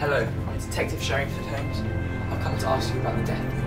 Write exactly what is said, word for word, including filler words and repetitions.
Hello, I'm Detective Sherrington Holmes. I've come to ask you about the death of your